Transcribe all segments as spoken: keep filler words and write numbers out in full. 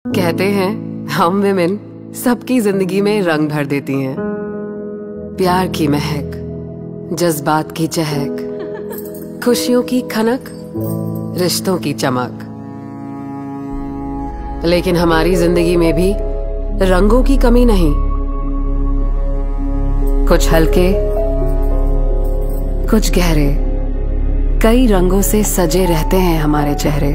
कहते हैं हम विमेन सबकी जिंदगी में रंग भर देती हैं। प्यार की महक, जज्बात की चहक, खुशियों की खनक, रिश्तों की चमक। लेकिन हमारी जिंदगी में भी रंगों की कमी नहीं। कुछ हल्के, कुछ गहरे, कई रंगों से सजे रहते हैं हमारे चेहरे।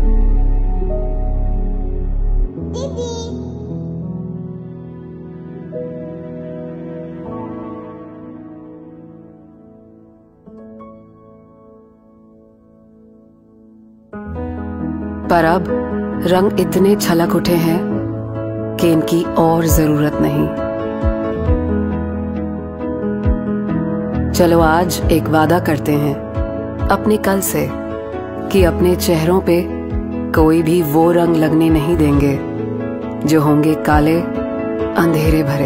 पर अब रंग इतने छलक उठे हैं कि इनकी और जरूरत नहीं। चलो आज एक वादा करते हैं अपने कल से कि अपने चेहरों पे कोई भी वो रंग लगने नहीं देंगे जो होंगे काले, अंधेरे भरे।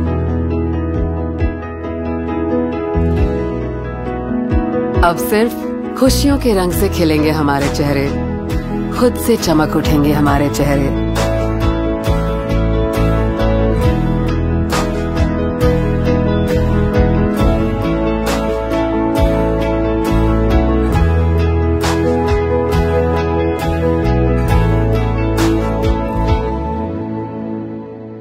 अब सिर्फ खुशियों के रंग से खिलेंगे हमारे चेहरे, खुद से चमक उठेंगे हमारे चेहरे।